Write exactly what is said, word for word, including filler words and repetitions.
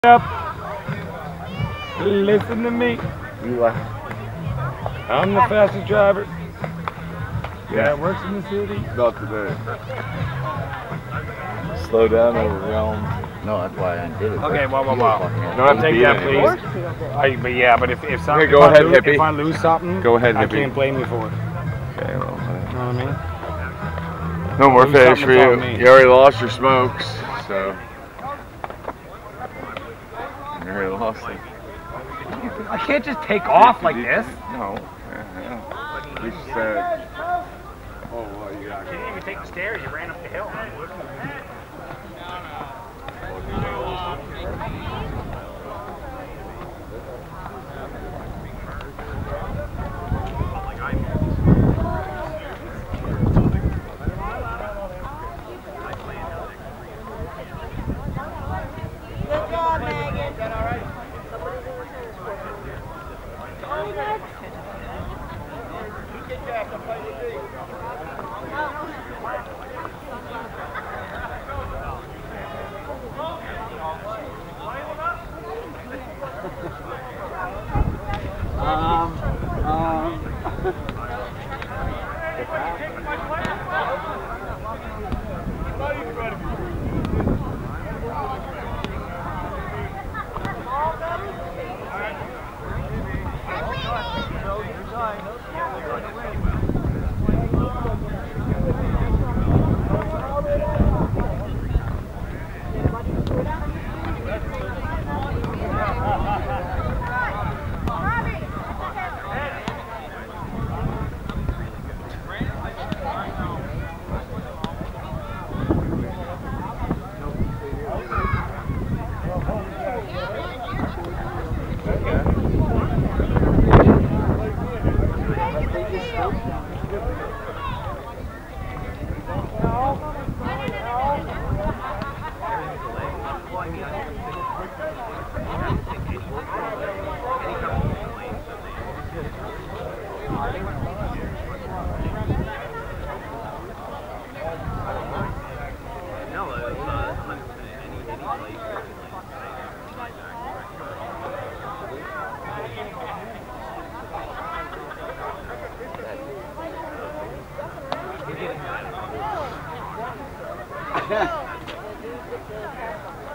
Up. Listen to me. You are. I'm the fastest driver. Yeah, it works in the city. Not today. Slow down over realm. No, that's why I did it. Okay, whoa, whoa, whoa. Don't take that, please. I, but yeah, but if if, something, Okay, go if, ahead, I lose, hippie. if I lose something, Go ahead, I hippie. can't blame you for it. Okay, well, You know what I mean? no more Lose fish something, for it's you. on me. You already lost your smokes, so. You already lost them. I can't just take off like this. No. Yeah, you said. Oh, well, you got. You didn't even take the stairs. You ran up the hill. Good job, Megan. Um, um. Yeah.